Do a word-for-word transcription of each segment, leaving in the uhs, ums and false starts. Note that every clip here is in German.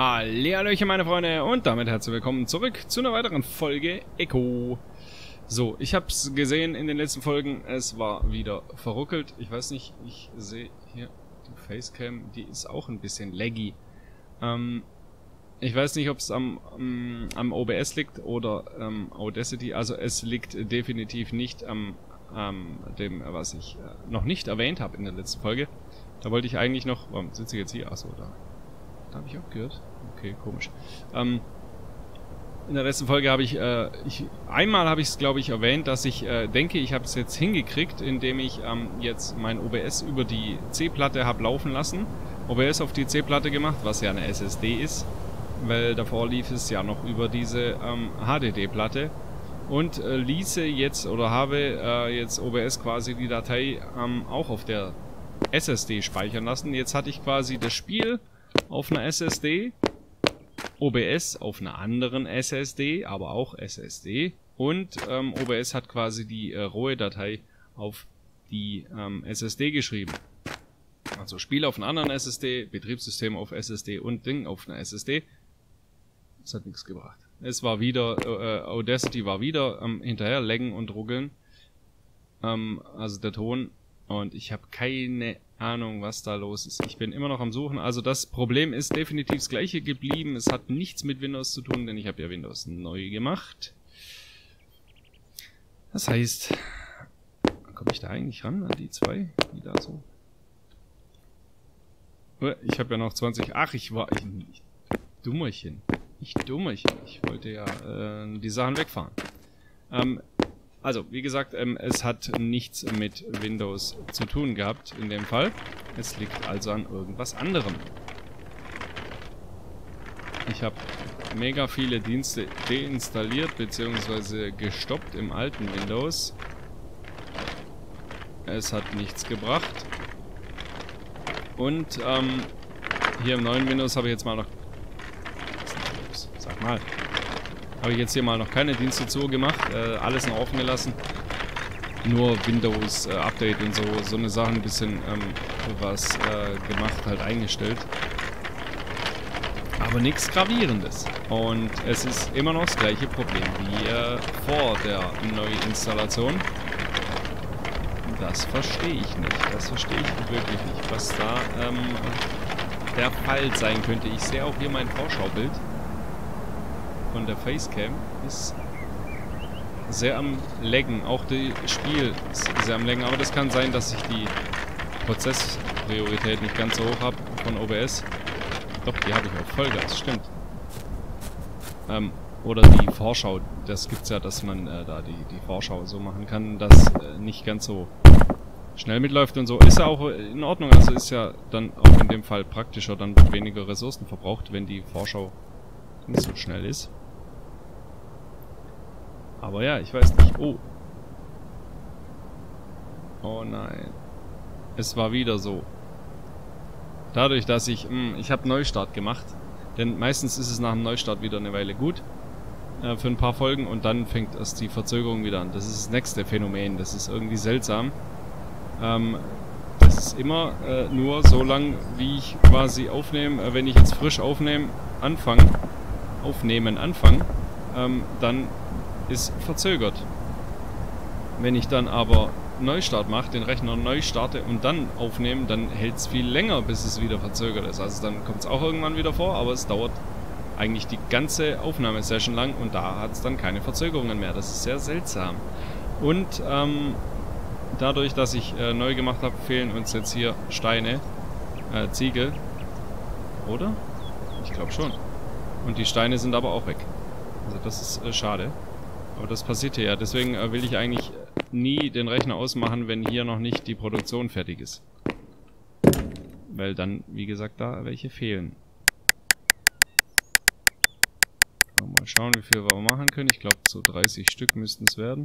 Hallihallöchen meine Freunde und damit herzlich willkommen zurück zu einer weiteren Folge Echo. So, ich hab's gesehen in den letzten Folgen, es war wieder verruckelt. Ich weiß nicht, ich sehe hier die Facecam, die ist auch ein bisschen laggy. Ähm, ich weiß nicht, ob es am, am, am O B S liegt oder ähm, Audacity, also es liegt definitiv nicht am, am dem, was ich äh, noch nicht erwähnt habe in der letzten Folge. Da wollte ich eigentlich noch, warum sitze ich jetzt hier? Achso, da. Da habe ich auch gehört. Okay, komisch. Ähm, in der letzten Folge habe ich, äh, ich, einmal habe ich es, glaube ich, erwähnt, dass ich äh, denke, ich habe es jetzt hingekriegt, indem ich ähm, jetzt mein O B S über die C-Platte habe laufen lassen. O B S auf die C-Platte gemacht, was ja eine S S D ist, weil davor lief es ja noch über diese ähm, H D D-Platte. Und äh, ließe jetzt, oder habe äh, jetzt O B S quasi die Datei ähm, auch auf der S S D speichern lassen. Jetzt hatte ich quasi das Spiel auf einer S S D, O B S auf einer anderen S S D, aber auch S S D, und ähm, O B S hat quasi die äh, rohe Datei auf die ähm, S S D geschrieben. Also Spiel auf einer anderen S S D, Betriebssystem auf S S D und Ding auf einer S S D. Das hat nichts gebracht. Es war wieder, äh, Audacity war wieder ähm, hinterher laggen und ruckeln. Ähm, also der Ton. Und ich habe keine Ahnung, was da los ist. Ich bin immer noch am Suchen. Also das Problem ist definitiv das gleiche geblieben. Es hat nichts mit Windows zu tun, denn ich habe ja Windows neu gemacht. Das heißt, komme ich da eigentlich ran an die zwei, die da so? Ich habe ja noch zwanzig. Ach, ich war... Ich, ich, Dummerchen. Ich Dummerchen. Ich wollte ja äh, die Sachen wegfahren. Ähm... Also, wie gesagt, ähm, es hat nichts mit Windows zu tun gehabt in dem Fall. Es liegt also an irgendwas anderem. Ich habe mega viele Dienste deinstalliert bzw. gestoppt im alten Windows. Es hat nichts gebracht. Und ähm, hier im neuen Windows habe ich jetzt mal noch... Was ist denn los? Sag mal. Habe ich jetzt hier mal noch keine Dienste zugemacht, äh, alles noch offen gelassen. Nur Windows äh, Update und so, so eine Sache ein bisschen ähm, was äh, gemacht, halt eingestellt. Aber nichts Gravierendes. Und es ist immer noch das gleiche Problem wie äh, vor der Neuinstallation. Das verstehe ich nicht. Das verstehe ich wirklich nicht, was da ähm, der Fall sein könnte. Ich sehe auch hier mein Vorschaubild von der Facecam ist sehr am Laggen. Auch das Spiel ist sehr am Laggen. Aber das kann sein, dass ich die Prozesspriorität nicht ganz so hoch habe von O B S. Doch, die habe ich auf Vollgas, stimmt. Ähm, oder die Vorschau. Das gibt's ja, dass man äh, da die, die Vorschau so machen kann, dass äh, nicht ganz so schnell mitläuft und so. Ist ja auch in Ordnung. Also ist ja dann auch in dem Fall praktischer, dann weniger Ressourcen verbraucht, wenn die Vorschau nicht so schnell ist. Aber ja, ich weiß nicht. Oh. Oh nein. Es war wieder so. Dadurch, dass ich... Mh, ich habe Neustart gemacht. Denn meistens ist es nach dem Neustart wieder eine Weile gut. Äh, für ein paar Folgen. Und dann fängt erst die Verzögerung wieder an. Das ist das nächste Phänomen. Das ist irgendwie seltsam. Ähm, das ist immer äh, nur so lang, wie ich quasi aufnehme. Äh, wenn ich jetzt frisch aufnehme, anfange. Aufnehmen, anfangen. Ähm, dann... ist verzögert. Wenn ich dann aber Neustart mache, den Rechner neu starte und dann aufnehme, dann hält es viel länger, bis es wieder verzögert ist. Also dann kommt es auch irgendwann wieder vor, aber es dauert eigentlich die ganze Aufnahmesession lang und da hat es dann keine Verzögerungen mehr. Das ist sehr seltsam. Und ähm, dadurch, dass ich äh, neu gemacht habe, fehlen uns jetzt hier Steine, äh, Ziegel. Oder? Ich glaube schon. Und die Steine sind aber auch weg. Also das ist äh, schade. Aber das passiert hier ja. Deswegen äh, will ich eigentlich nie den Rechner ausmachen, wenn hier noch nicht die Produktion fertig ist. Weil dann, wie gesagt, da welche fehlen. Mal schauen, wie viel wir machen können. Ich glaube, so dreißig Stück müssten es werden.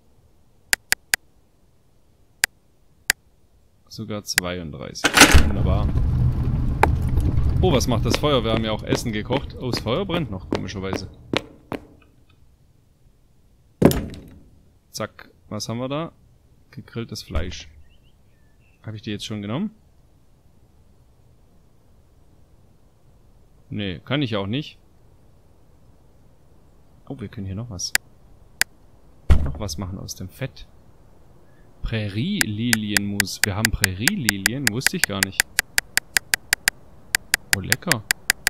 Sogar zweiunddreißig. Wunderbar. Oh, was macht das Feuer? Wir haben ja auch Essen gekocht. Oh, das Feuer brennt noch, komischerweise. Zack. Was haben wir da? Gegrilltes Fleisch. Habe ich die jetzt schon genommen? Nee, kann ich auch nicht. Oh, wir können hier noch was. Noch was machen aus dem Fett. Prärie-Lilienmus. Wir haben Prärie-Lilien. Wusste ich gar nicht. Oh, lecker.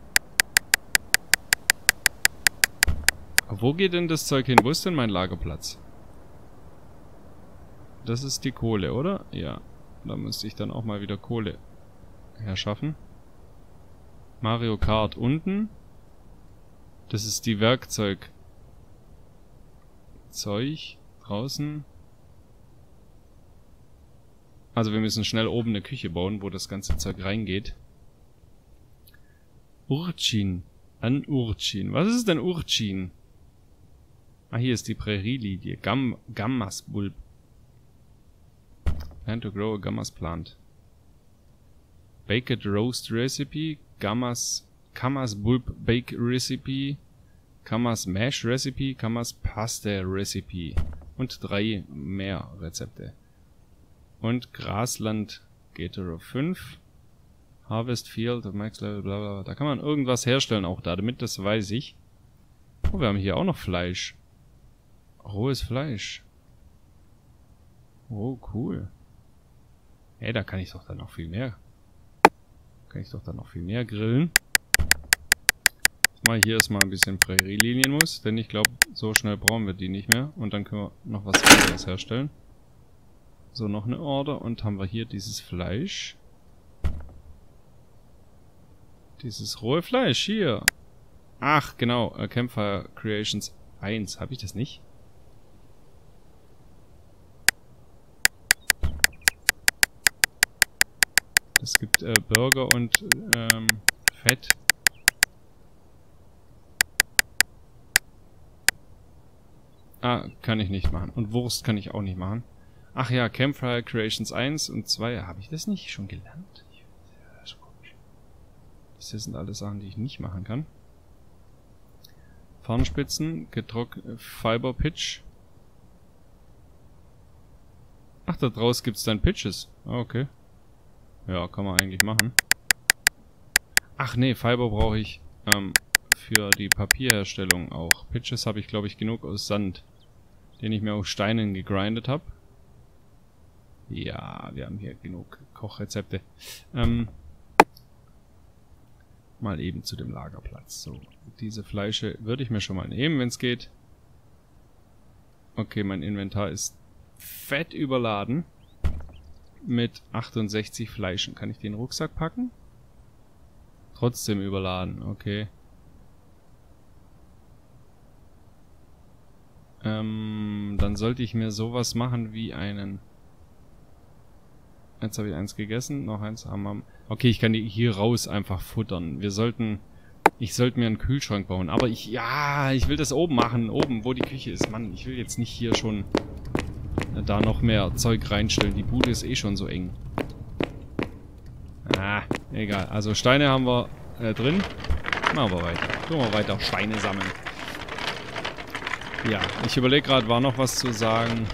Wo geht denn das Zeug hin? Wo ist denn mein Lagerplatz? Das ist die Kohle, oder? Ja. Da müsste ich dann auch mal wieder Kohle herschaffen. Mario Kart unten. Das ist die Werkzeug. Zeug draußen. Also wir müssen schnell oben eine Küche bauen, wo das ganze Zeug reingeht. Urchin. An Urchin. Was ist denn Urchin? Ah, hier ist die Prärie-Lilie. Gam Gammas-Bulb. Plan to grow a Gammas plant. Baked roast recipe. Gammas, Gammas Bulb bake recipe. Gammas mash recipe. Gammas Paste recipe. Und drei mehr Rezepte. Und Grasland Gatero fünf. Harvest Field of Max Level, bla bla. Da kann man irgendwas herstellen auch da, damit das weiß ich. Oh, wir haben hier auch noch Fleisch. Rohes Fleisch. Oh, cool. Hey, da kann ich doch dann noch viel mehr. Kann ich doch dann noch viel mehr grillen. Jetzt mache ich hier erstmal ein bisschen Prärie-Lilienmus, denn ich glaube, so schnell brauchen wir die nicht mehr. Und dann können wir noch was anderes herstellen. So, noch eine Order und haben wir hier dieses Fleisch. Dieses rohe Fleisch hier. Ach, genau. Uh, Campfire Creations eins. Habe ich das nicht? Es gibt äh, Burger und ähm, Fett. Ah, kann ich nicht machen. Und Wurst kann ich auch nicht machen. Ach ja, Campfire Creations eins und zwei. Habe ich das nicht schon gelernt? Das ist komisch. Das hier sind alles Sachen, die ich nicht machen kann. Farnspitzen, getrocknet, Fiber Pitch. Ach, da draus gibt's dann Pitches. Ah, okay. Ja, kann man eigentlich machen. Ach nee, Fiber brauche ich ähm, für die Papierherstellung auch. Pitches habe ich, glaube ich, genug aus Sand, den ich mir aus Steinen gegrindet habe. Ja, wir haben hier genug Kochrezepte. Ähm, mal eben zu dem Lagerplatz. So, diese Fleische würde ich mir schon mal nehmen, wenn es geht. Okay, mein Inventar ist fett überladen. Mit achtundsechzig Fleischen. Kann ich den Rucksack packen? Trotzdem überladen, okay. Ähm, dann sollte ich mir sowas machen wie einen... Jetzt habe ich eins gegessen, noch eins haben wir... Okay, ich kann die hier raus einfach futtern. Wir sollten... Ich sollte mir einen Kühlschrank bauen. Aber ich... Ja, ich will das oben machen. Oben, wo die Küche ist. Mann, ich will jetzt nicht hier schon... da noch mehr Zeug reinstellen. Die Bude ist eh schon so eng. Ah, egal. Also Steine haben wir äh, drin. Machen wir weiter. Tun wir weiter Steine sammeln. Ja, ich überlege gerade, war noch was zu sagen.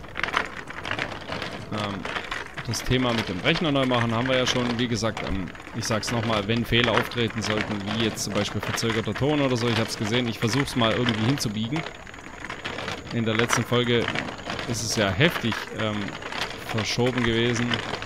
Ähm, das Thema mit dem Rechner neu machen haben wir ja schon. Wie gesagt, ähm, ich sag's nochmal, wenn Fehler auftreten sollten, wie jetzt zum Beispiel verzögerter Ton oder so, ich habe es gesehen, ich versuche es mal irgendwie hinzubiegen. In der letzten Folge ist es ja heftig ähm, verschoben gewesen.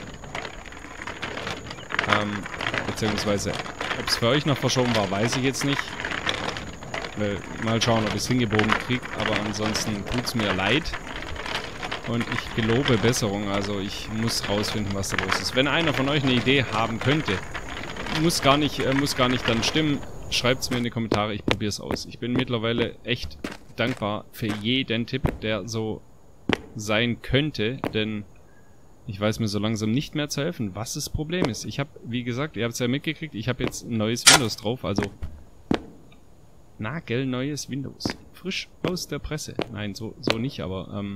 Ähm, beziehungsweise, ob es für euch noch verschoben war, weiß ich jetzt nicht. Weil, mal schauen, ob ich es hingebogen kriege. Aber ansonsten tut es mir leid. Und ich gelobe Besserung. Also ich muss rausfinden, was da los ist. Wenn einer von euch eine Idee haben könnte, muss gar nicht, äh, muss gar nicht dann stimmen, schreibt es mir in die Kommentare. Ich probiere es aus. Ich bin mittlerweile echt dankbar für jeden Tipp, der so sein könnte, denn ich weiß mir so langsam nicht mehr zu helfen, was das Problem ist. Ich habe, wie gesagt, ihr habt es ja mitgekriegt, ich habe jetzt ein neues Windows drauf, also nagelneues Windows. Frisch aus der Presse. Nein, so, so nicht, aber ähm,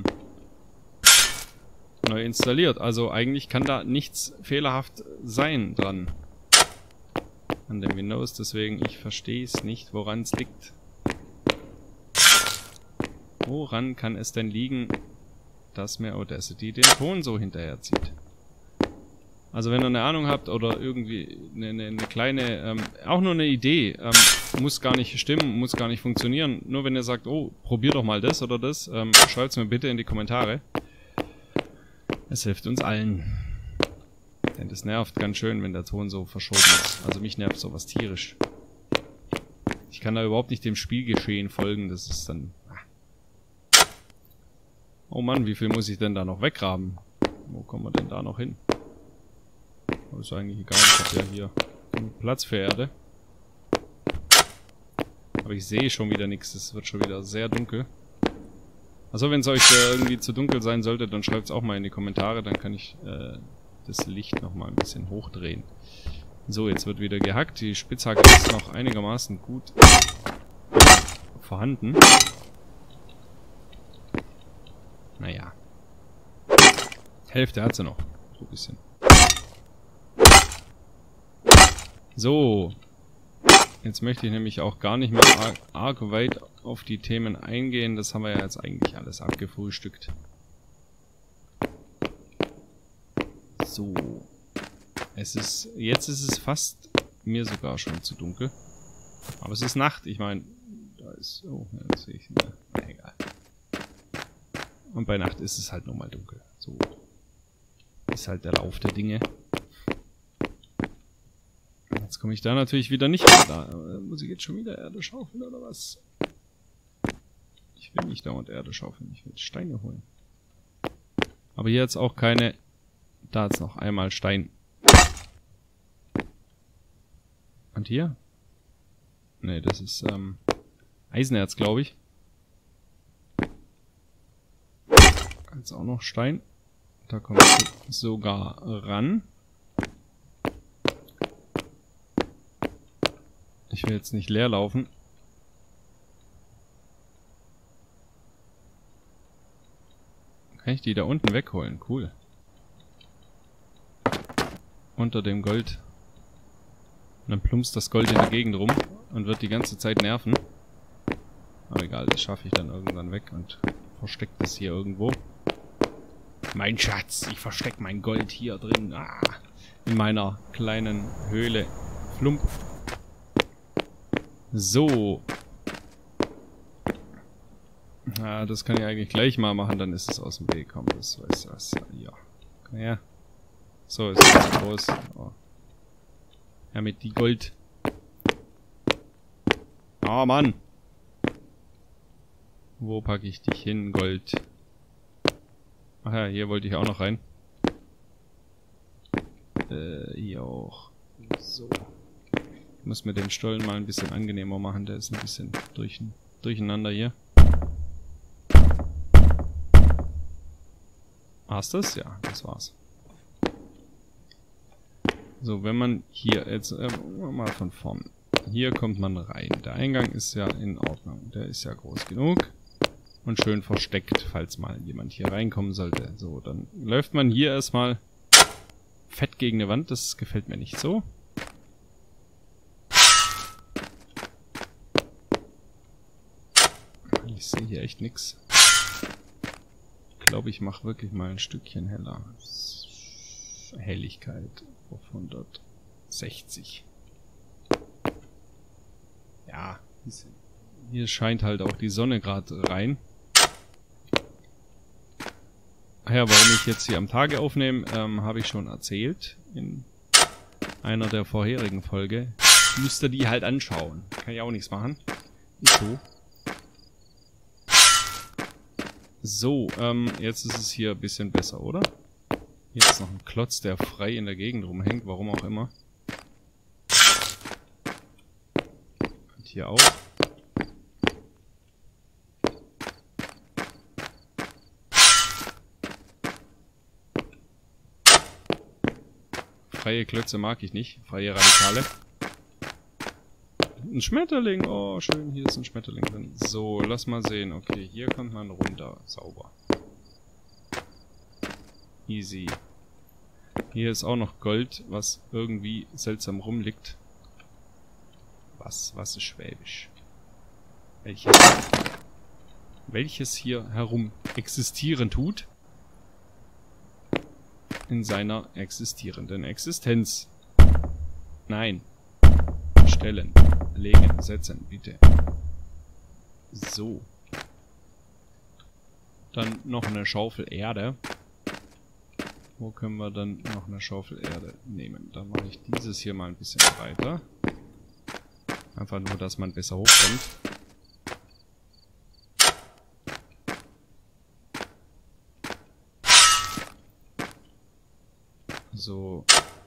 neu installiert. Also eigentlich kann da nichts fehlerhaft sein dran an dem Windows, deswegen ich verstehe es nicht, woran es liegt. Woran kann es denn liegen, dass mir Audacity den Ton so hinterherzieht? Also wenn ihr eine Ahnung habt oder irgendwie eine, eine, eine kleine, ähm, auch nur eine Idee, ähm, muss gar nicht stimmen, muss gar nicht funktionieren. Nur wenn ihr sagt, oh, probier doch mal das oder das, ähm, schreibt es mir bitte in die Kommentare. Es hilft uns allen. Denn das nervt ganz schön, wenn der Ton so verschoben ist. Also mich nervt sowas tierisch. Ich kann da überhaupt nicht dem Spielgeschehen folgen, das ist dann... Oh Mann, wie viel muss ich denn da noch weggraben? Wo kommen wir denn da noch hin? Das ist eigentlich egal, ich habe ja hier genug Platz für Erde. Aber ich sehe schon wieder nichts, es wird schon wieder sehr dunkel. Also wenn es euch äh, irgendwie zu dunkel sein sollte, dann schreibt es auch mal in die Kommentare, dann kann ich äh, das Licht nochmal ein bisschen hochdrehen. So, jetzt wird wieder gehackt, die Spitzhacke ist noch einigermaßen gut vorhanden. Naja. Hälfte hat sie noch, so ein bisschen. So, jetzt möchte ich nämlich auch gar nicht mehr arg, arg weit auf die Themen eingehen. Das haben wir ja jetzt eigentlich alles abgefrühstückt. So, es ist, jetzt ist es fast mir sogar schon zu dunkel. Aber es ist Nacht, ich meine, da ist, oh, jetzt sehe ich, na, na egal. Und bei Nacht ist es halt nochmal dunkel. So, ist halt der Lauf der Dinge. Jetzt komme ich da natürlich wieder nicht mehr da. Muss ich jetzt schon wieder Erde schaufeln oder was? Ich will nicht dauernd Erde schaufeln, ich will Steine holen. Aber hier jetzt auch keine... Da jetzt noch einmal Stein. Und hier? Ne, das ist ähm, Eisenerz, glaube ich. Jetzt auch noch Stein. Da kommt sogar ran. Ich will jetzt nicht leer laufen. Kann ich die da unten wegholen? Cool. Unter dem Gold. Und dann plumpst das Gold in der Gegend rum und wird die ganze Zeit nerven. Aber egal, das schaffe ich dann irgendwann weg und verstecke das hier irgendwo. Mein Schatz, ich verstecke mein Gold hier drin. Ah, in meiner kleinen Höhle. Flump. So. Ah, das kann ich eigentlich gleich mal machen, dann ist es aus dem Weg. Komm, das weiß was. Ja. Komm her. So, ist es groß. Oh. Ja, mit die Gold. Ah, oh, Mann. Wo packe ich dich hin, Gold? Ach ja, hier wollte ich auch noch rein. Äh, hier auch. So. Ich muss mir den Stollen mal ein bisschen angenehmer machen, der ist ein bisschen durch, durcheinander hier. War's das? Ja, das war's. So, wenn man hier, jetzt äh, mal von vorn. Hier kommt man rein. Der Eingang ist ja in Ordnung. Der ist ja groß genug. Und schön versteckt, falls mal jemand hier reinkommen sollte. So, dann läuft man hier erstmal fett gegen eine Wand. Das gefällt mir nicht so. Ich sehe hier echt nichts. Ich glaube, ich mache wirklich mal ein Stückchen heller. Helligkeit auf hundertsechzig. Ja, hier scheint halt auch die Sonne gerade rein. Ach ja, warum ich jetzt hier am Tage aufnehme, ähm, habe ich schon erzählt in einer der vorherigen Folge. Müsst ihr die halt anschauen. Kann ich auch nichts machen. Ist so. So, ähm, jetzt ist es hier ein bisschen besser, oder? Hier ist noch ein Klotz, der frei in der Gegend rumhängt, warum auch immer. Und hier auch. Freie Klötze mag ich nicht, freie Radikale. Ein Schmetterling, oh schön, hier ist ein Schmetterling drin. So, lass mal sehen, okay, hier kommt man runter, sauber. Easy. Hier ist auch noch Gold, was irgendwie seltsam rumliegt. Was, was ist Schwäbisch? Welches, welches hier herum existieren tut. in seiner existierenden Existenz. Nein. Stellen, legen, setzen, bitte. So. Dann noch eine Schaufel Erde. Wo können wir dann noch eine Schaufel Erde nehmen? Dann mache ich dieses hier mal ein bisschen breiter. Einfach nur, dass man besser hochkommt. So.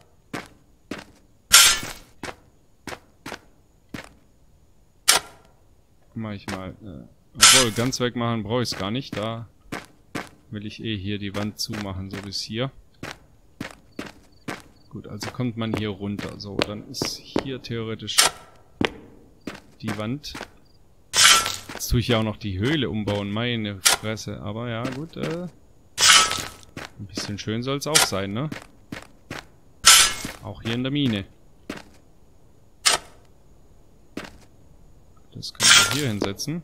Mach ich mal. Äh, obwohl, ganz wegmachen brauche ich es gar nicht. Da will ich eh hier die Wand zumachen, so bis hier. Gut, also kommt man hier runter. So, dann ist hier theoretisch die Wand. Jetzt tue ich ja auch noch die Höhle umbauen, meine Fresse. Aber ja, gut, äh, ein bisschen schön soll es auch sein, ne? Auch hier in der Mine. Das können wir hier hinsetzen.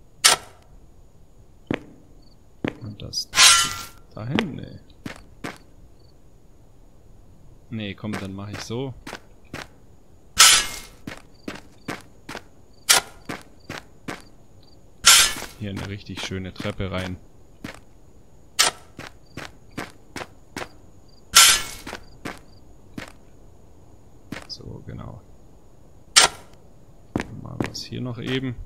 Und das dahin, ne. Ne, komm, dann mache ich so. Hier eine richtig schöne Treppe rein. So, genau. Mal was hier noch eben.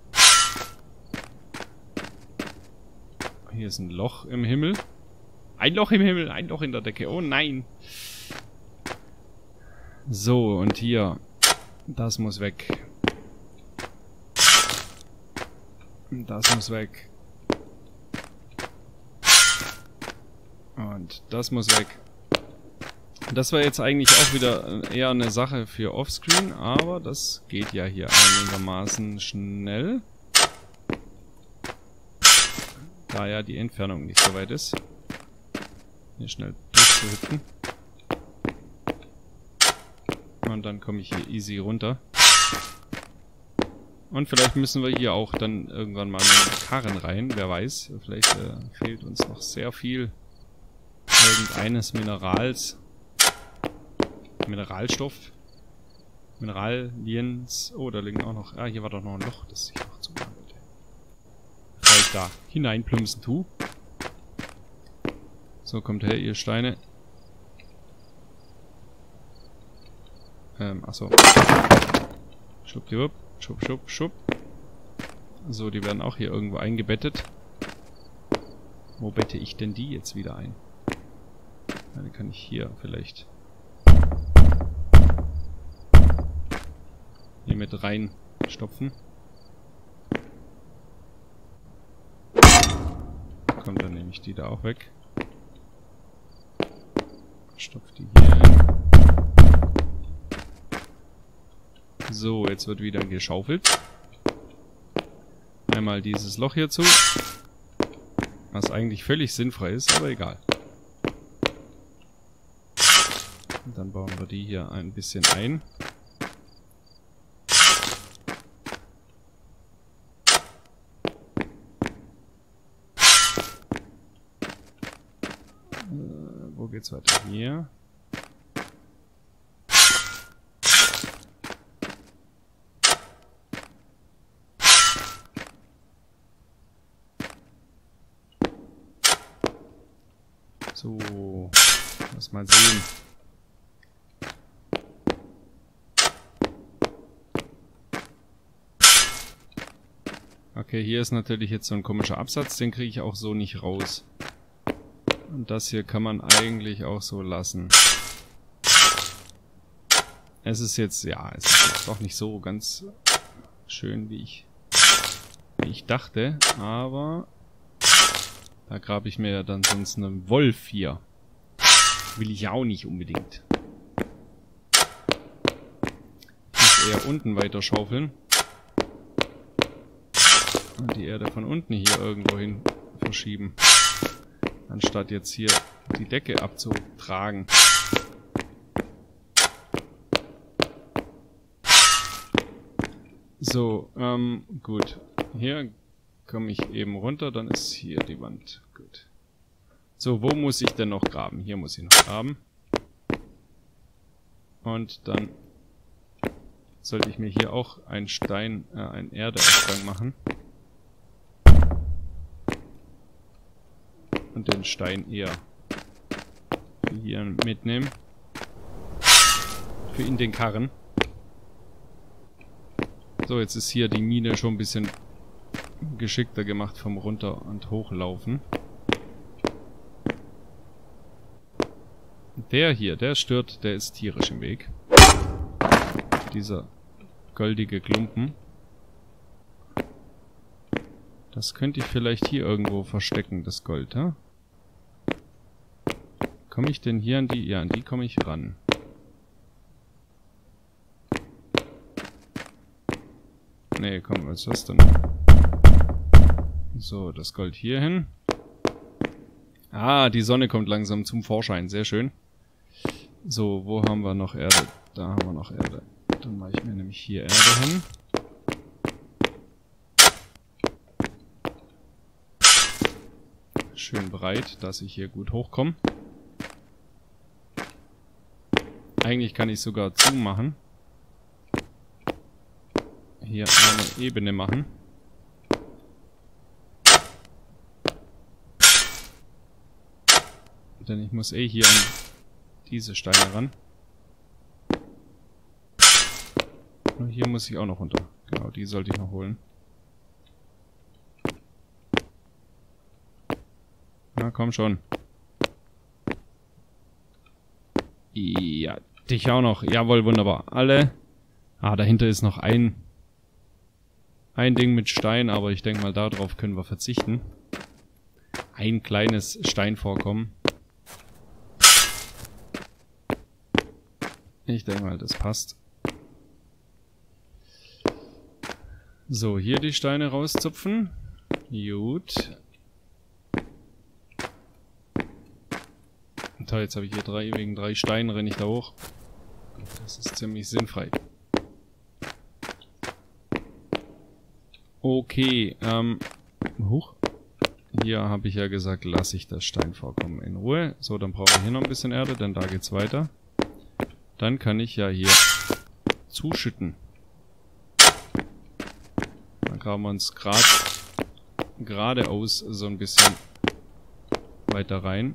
Hier ist ein Loch im Himmel. Ein Loch im Himmel, ein Loch in der Decke. Oh nein. So, und hier. Das muss weg. Das muss weg. Und das muss weg. Das war jetzt eigentlich auch wieder eher eine Sache für Offscreen, aber das geht ja hier einigermaßen schnell. Da ja die Entfernung nicht so weit ist. Hier schnell durchzuhüpfen. Und dann komme ich hier easy runter. Und vielleicht müssen wir hier auch dann irgendwann mal mit Karren rein, wer weiß. Vielleicht äh, fehlt uns noch sehr viel irgendeines Minerals. Mineralstoff. Mineraliens. Oh, da liegen auch noch... Ah, hier war doch noch ein Loch, das ich noch zumachen wollte. Bevor ich da hineinplumpsen tue. So, kommt her, ihr Steine. Ähm, achso. Schwuppdiwupp. Schupp, schupp, schupp. So, die werden auch hier irgendwo eingebettet. Wo bette ich denn die jetzt wieder ein? Ja, die kann ich hier vielleicht hier mit reinstopfen. Kommt, dann nehme ich die da auch weg. Stopf die hier ein. So, jetzt wird wieder geschaufelt. Einmal dieses Loch hier zu. Was eigentlich völlig sinnfrei ist, aber egal. Und dann bauen wir die hier ein bisschen ein. Äh, wo geht's weiter? Hier. So, lass mal sehen. Okay, hier ist natürlich jetzt so ein komischer Absatz, den kriege ich auch so nicht raus. Und das hier kann man eigentlich auch so lassen. Es ist jetzt, ja, es ist jetzt doch nicht so ganz schön, wie ich, wie ich dachte, aber... Da grabe ich mir ja dann sonst einen Wolf hier. Will ich auch nicht unbedingt. Ich muss eher unten weiter schaufeln. Und die Erde von unten hier irgendwo hin verschieben. Anstatt jetzt hier die Decke abzutragen. So, ähm, gut. Hier komme ich eben runter, dann ist hier die Wand. Gut. So, wo muss ich denn noch graben? Hier muss ich noch graben. Und dann sollte ich mir hier auch einen Stein, äh, einen Erdeausgang machen. Und den Stein eher hier mitnehmen. Für in den Karren. So, jetzt ist hier die Mine schon ein bisschen geschickter gemacht vom Runter- und Hochlaufen. Der hier, der stört, der ist tierisch im Weg. Dieser goldige Klumpen. Das könnte ich vielleicht hier irgendwo verstecken, das Gold, ha? Komme ich denn hier an die... Ja, an die komme ich ran. Nee, komm, was ist das denn? So, das Gold hier hin. Ah, die Sonne kommt langsam zum Vorschein, sehr schön. So, wo haben wir noch Erde? Da haben wir noch Erde. Dann mache ich mir nämlich hier Erde hin. Schön breit, dass ich hier gut hochkomme. Eigentlich kann ich sogar zumachen. Hier eine Ebene machen. Denn ich muss eh hier an diese Steine ran. Und hier muss ich auch noch runter. Genau, die sollte ich noch holen. Na, komm schon. Ja, dich auch noch. Jawohl, wunderbar. Alle. Ah, dahinter ist noch ein ein Ding mit Stein, aber ich denke mal, darauf können wir verzichten. Ein kleines Steinvorkommen. Ich denke mal, das passt. So, hier die Steine rauszupfen. Gut. Toll, jetzt habe ich hier drei, wegen drei Steinen renne ich da hoch. Das ist ziemlich sinnfrei. Okay, ähm, hoch. Hier habe ich ja gesagt, lasse ich das Steinvorkommen in Ruhe. So, dann brauchen wir hier noch ein bisschen Erde, denn da geht's weiter. Dann kann ich ja hier zuschütten. Dann graben wir uns gerade geradeaus so ein bisschen weiter rein.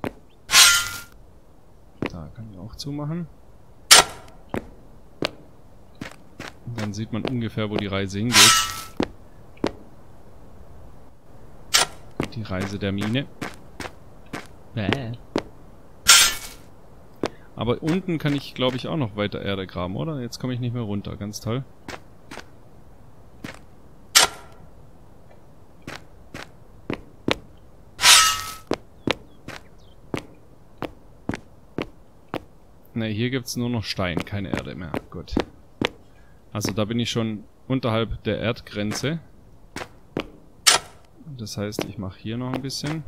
Da kann ich auch zumachen. Und dann sieht man ungefähr, wo die Reise hingeht. Die Reise der Mine. Bäh. Aber unten kann ich, glaube ich, auch noch weiter Erde graben, oder? Jetzt komme ich nicht mehr runter. Ganz toll. Ne, hier gibt es nur noch Stein, keine Erde mehr. Gut. Also da bin ich schon unterhalb der Erdgrenze. Das heißt, ich mache hier noch ein bisschen.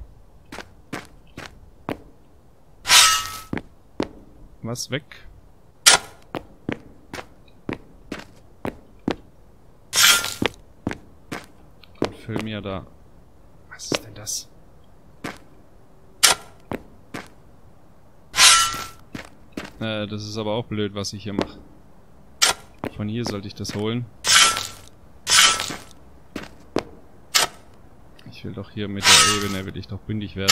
Was weg. Und füll mir da... Was ist denn das? Äh, das ist aber auch blöd, was ich hier mache. Von hier sollte ich das holen. Ich will doch hier mit der Ebene, will ich doch bündig werden.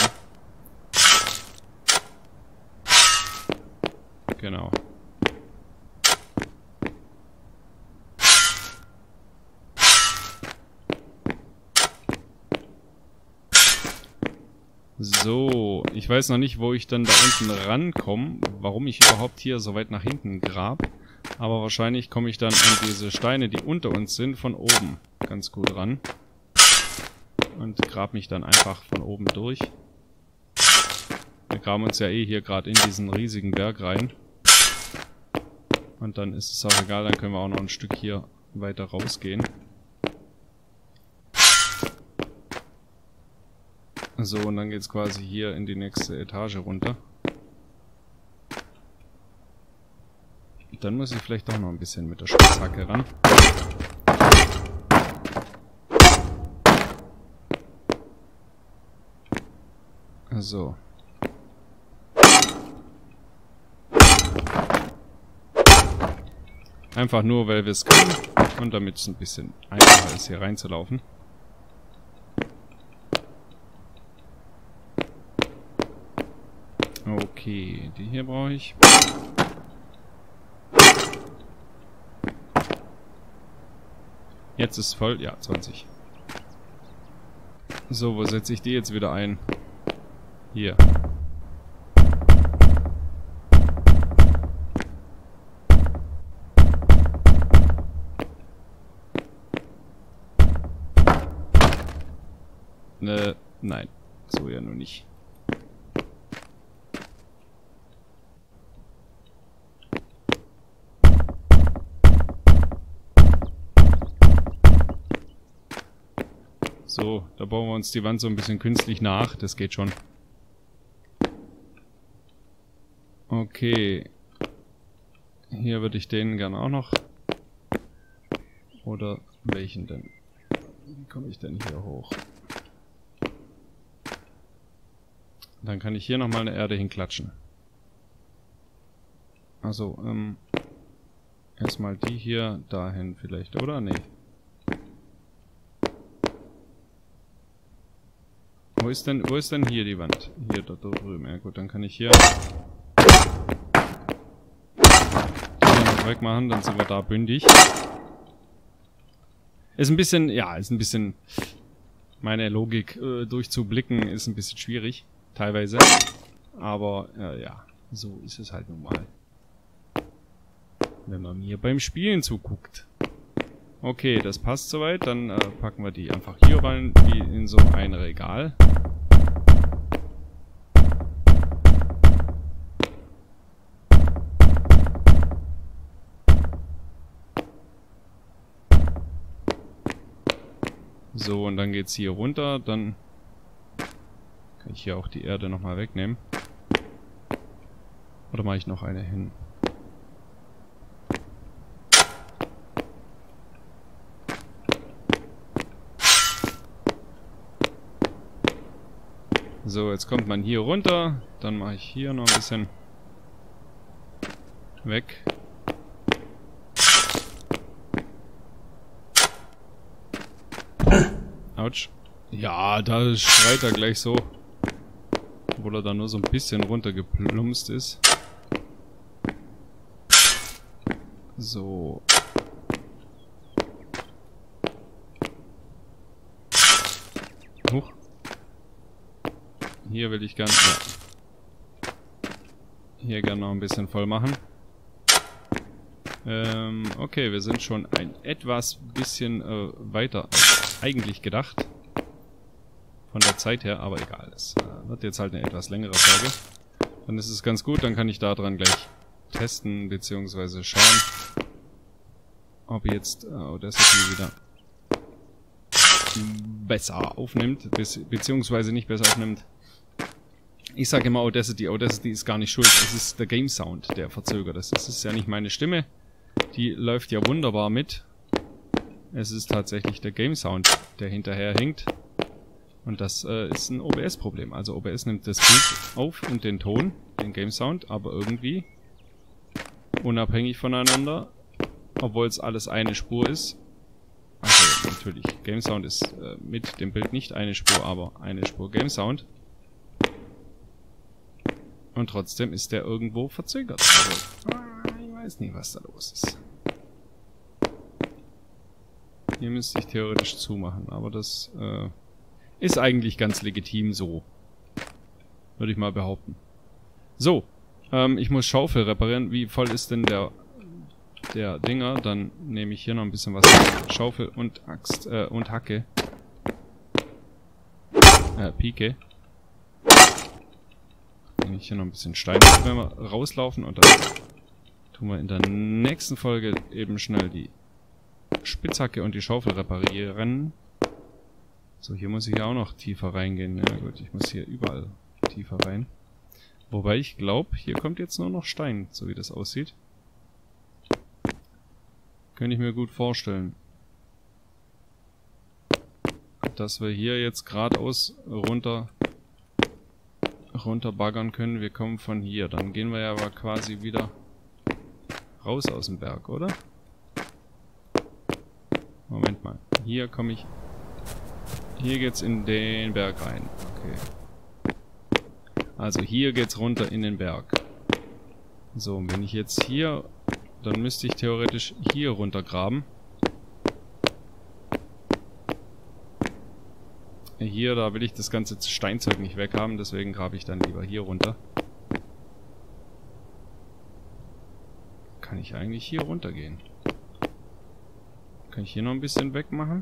Genau. So, ich weiß noch nicht, wo ich dann da unten rankomme, warum ich überhaupt hier so weit nach hinten grab. Aber wahrscheinlich komme ich dann an diese Steine, die unter uns sind, von oben ganz gut ran. Und grab mich dann einfach von oben durch. Wir graben uns ja eh hier gerade in diesen riesigen Berg rein. Und dann ist es auch egal, dann können wir auch noch ein Stück hier weiter rausgehen. So, und dann geht es quasi hier in die nächste Etage runter. Dann muss ich vielleicht doch noch ein bisschen mit der Spitzhacke ran. So. Einfach nur, weil wir es können und damit es ein bisschen einfacher ist, hier reinzulaufen. Okay, die hier brauche ich. Jetzt ist voll. Ja, zwanzig. So, wo setze ich die jetzt wieder ein? Hier. Ne, nein. So ja nur nicht. So, da bauen wir uns die Wand so ein bisschen künstlich nach. Das geht schon. Okay. Hier würde ich den gerne auch noch. Oder welchen denn? Wie komme ich denn hier hoch? Dann kann ich hier nochmal eine Erde hinklatschen. Also, ähm... erstmal die hier dahin vielleicht, oder? Nee. Wo ist denn, wo ist denn hier die Wand? Hier, da, da drüben. Ja gut, dann kann ich hier... die hier noch wegmachen, dann sind wir da bündig. Ist ein bisschen, ja, ist ein bisschen... meine Logik äh, durchzublicken ist ein bisschen schwierig. Teilweise. Aber, äh, ja, so ist es halt nun mal. Wenn man mir beim Spielen zuguckt. Okay, das passt soweit. Dann äh, packen wir die einfach hier rein, wie in so ein Regal. So, und dann geht's hier runter. Dann kann ich hier auch die Erde nochmal wegnehmen. Oder mache ich noch eine hin? So, jetzt kommt man hier runter. Dann mache ich hier noch ein bisschen weg. Autsch. Ja, da schreit er gleich so. Obwohl er da nur so ein bisschen runtergeplumpst ist. So. Huch. Hier will ich gerne... Ja. Hier gerne noch ein bisschen voll machen. Ähm, okay, wir sind schon ein etwas bisschen äh, weiter als eigentlich gedacht. Von der Zeit her, aber egal. Es äh, wird jetzt halt eine etwas längere Folge. Dann ist es ganz gut, dann kann ich da dran gleich testen, beziehungsweise schauen, ob jetzt äh, Audacity wieder besser aufnimmt, be beziehungsweise nicht besser aufnimmt. Ich sage immer Audacity, Audacity ist gar nicht schuld, es ist der Game Sound, der verzögert ist. Es ist ja nicht meine Stimme, die läuft ja wunderbar mit. Es ist tatsächlich der Game Sound, der hinterher hinkt. Und das äh, ist ein O B S-Problem. Also O B S nimmt das Bild auf und den Ton, den Game Sound, aber irgendwie unabhängig voneinander, obwohl es alles eine Spur ist. Also natürlich, Game Sound ist äh, mit dem Bild nicht eine Spur, aber eine Spur Game Sound. Und trotzdem ist der irgendwo verzögert. Also, ich weiß nicht, was da los ist. Hier müsste ich theoretisch zumachen, aber das äh, ist eigentlich ganz legitim so. Würde ich mal behaupten. So, ähm, ich muss Schaufel reparieren. Wie voll ist denn der, der Dinger? Dann nehme ich hier noch ein bisschen was. Schaufel und Axt äh, und Hacke. Äh, Pike. Nehme ich hier noch ein bisschen Stein, wenn wir rauslaufen und dann tun wir in der nächsten Folge eben schnell die Spitzhacke und die Schaufel reparieren. So, hier muss ich ja auch noch tiefer reingehen. Ja gut, ich muss hier überall tiefer rein. Wobei ich glaube, hier kommt jetzt nur noch Stein, so wie das aussieht. Könnte ich mir gut vorstellen. Dass wir hier jetzt geradeaus runter runterbaggern können. Wir kommen von hier. Dann gehen wir ja aber quasi wieder raus aus dem Berg, oder? Moment mal. Hier komme ich... Hier geht's in den Berg rein. Okay. Also hier geht's runter in den Berg. So, und wenn ich jetzt hier... Dann müsste ich theoretisch hier runtergraben. Hier, da will ich das ganze Steinzeug nicht weghaben, deswegen grabe ich dann lieber hier runter. Kann ich eigentlich hier runtergehen? Kann ich hier noch ein bisschen wegmachen?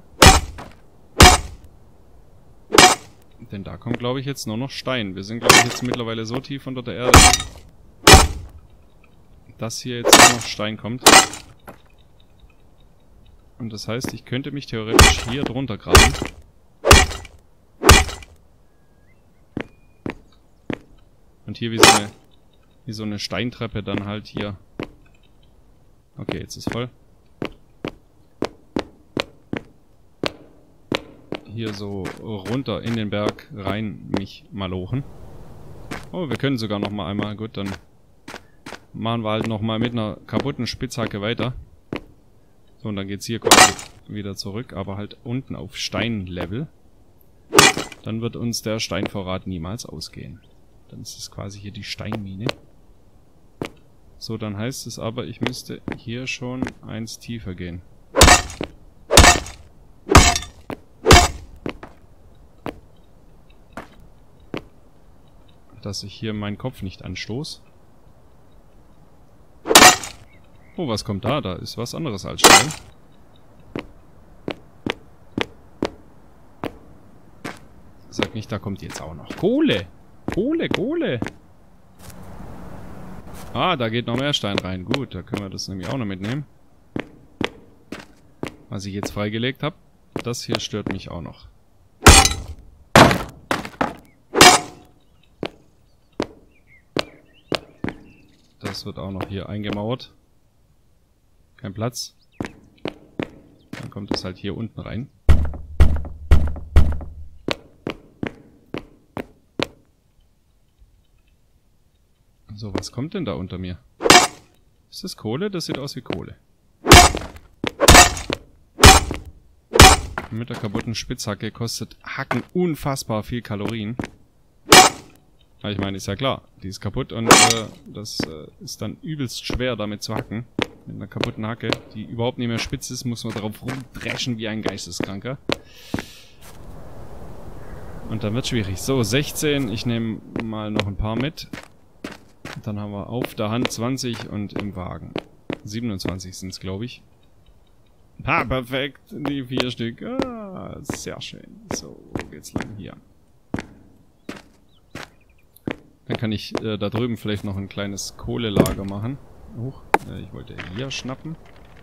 Denn da kommt, glaube ich, jetzt nur noch Stein. Wir sind, glaube ich, jetzt mittlerweile so tief unter der Erde, dass hier jetzt nur noch Stein kommt. Und das heißt, ich könnte mich theoretisch hier drunter graben. Und hier wie so eine, wie so eine Steintreppe dann halt hier. Okay, jetzt ist voll. Hier so runter in den Berg rein mich malochen. Oh, wir können sogar noch mal einmal. Gut, dann machen wir halt noch mal mit einer kaputten Spitzhacke weiter. So, und dann geht's hier quasi wieder zurück, aber halt unten auf Steinlevel. Dann wird uns der Steinvorrat niemals ausgehen. Dann ist es quasi hier die Steinmine. So, dann heißt es aber, ich müsste hier schon eins tiefer gehen. Dass ich hier meinen Kopf nicht anstoße. Oh, was kommt da? Da ist was anderes als Stein. Sag nicht, da kommt jetzt auch noch Kohle. Kohle, Kohle. Ah, da geht noch mehr Stein rein. Gut, da können wir das nämlich auch noch mitnehmen. Was ich jetzt freigelegt habe. Das hier stört mich auch noch. Das wird auch noch hier eingemauert. Kein Platz. Dann kommt es halt hier unten rein. So, was kommt denn da unter mir? Ist das Kohle? Das sieht aus wie Kohle. Mit der kaputten Spitzhacke kostet Hacken unfassbar viel Kalorien. Aber ich meine, ist ja klar. Die ist kaputt und äh, das äh, ist dann übelst schwer damit zu hacken. Mit einer kaputten Hacke, die überhaupt nicht mehr spitz ist, muss man darauf rumdreschen wie ein Geisteskranker. Und dann wird schwierig. So, sechzehn. Ich nehme mal noch ein paar mit. Dann haben wir auf der Hand zwanzig und im Wagen siebenundzwanzig sind es, glaube ich. Ah, perfekt. Die vier Stück. Ah, sehr schön. So, wo geht's lang? Hier. Dann kann ich äh, da drüben vielleicht noch ein kleines Kohlelager machen. Huch, äh, ich wollte hier schnappen.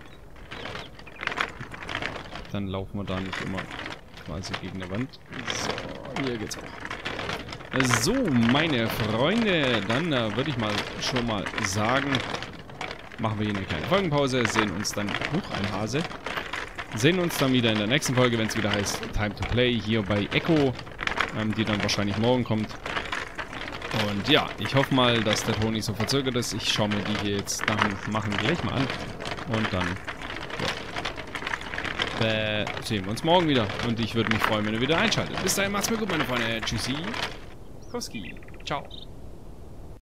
Dann laufen wir da nicht immer quasi gegen eine Wand. So, hier geht's auch. So, meine Freunde, dann äh, würde ich mal schon mal sagen, machen wir hier eine kleine Folgenpause, sehen uns dann, huch, ein Hase, sehen uns dann wieder in der nächsten Folge, wenn es wieder heißt Time to Play, hier bei Echo, ähm, die dann wahrscheinlich morgen kommt. Und ja, ich hoffe mal, dass der Ton nicht so verzögert ist. Ich schaue mir die hier jetzt nach dem Machen gleich mal an. Und dann ja, äh, sehen wir uns morgen wieder. Und ich würde mich freuen, wenn ihr wieder einschaltet. Bis dahin, macht's mir gut, meine Freunde. Tschüssi. Koski. Ciao.